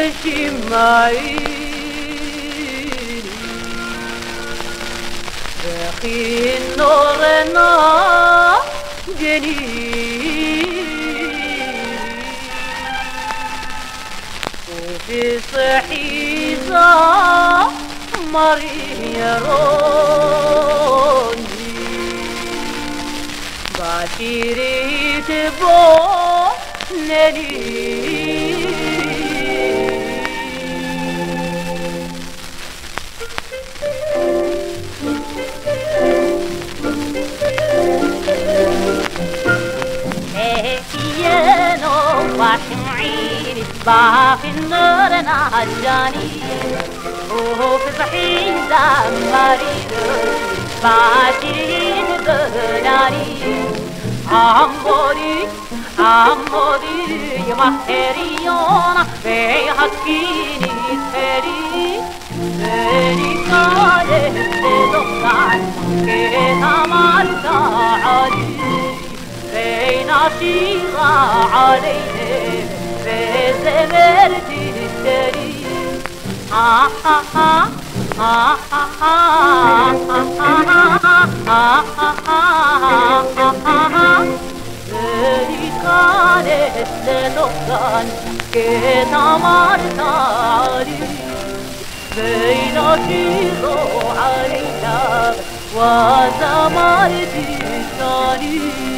شمعيني باقي نورنا جنيني وفي صحيزة مريروني باشيري تبونني واشمعيني باقي النور نهجاني وفي صحيزة مريض باشرين بهناني عمودي عمودي محريونا في حكيني سري سري كاره بدقان كينا مالتا علي بين عشيرة عليه بزمر تشتري كانت للغان كنا مرتالي بين عشيرة علينا وزمر تشتري